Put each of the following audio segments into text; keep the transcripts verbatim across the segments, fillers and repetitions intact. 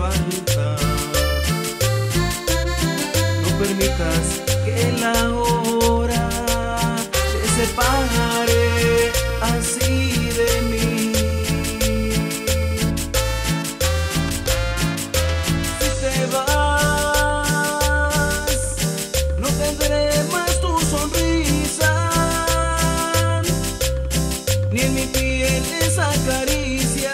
falta. No permitas que la hora se separe así de mí. Si te vas, no tendré más tu sonrisa, ni en mi piel esa caricia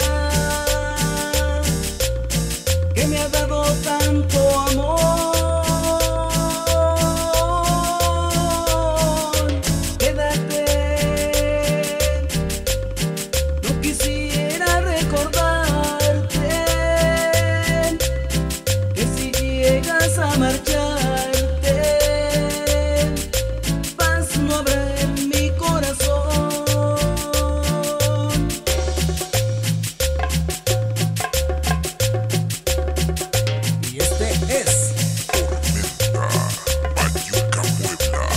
que me ha dado tanto amor. Quédate, no quisiera recordarte, que si llegas a marcharte, paz no habrá en mi corazón. Y este es Bayuca, Puebla.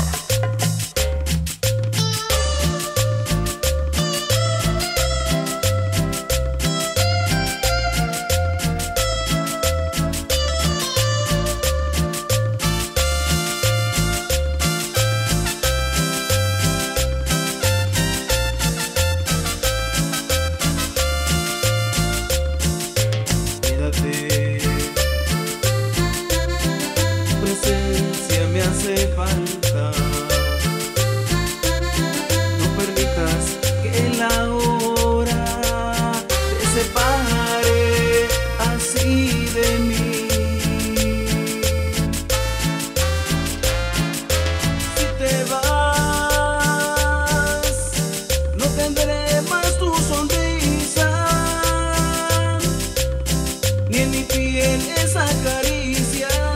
Quédate, tu presencia me hace falta. No permitas que la hora te separe así de mí. Si te vas, no tendré más tu sonrisa, ni en mi piel esa caricia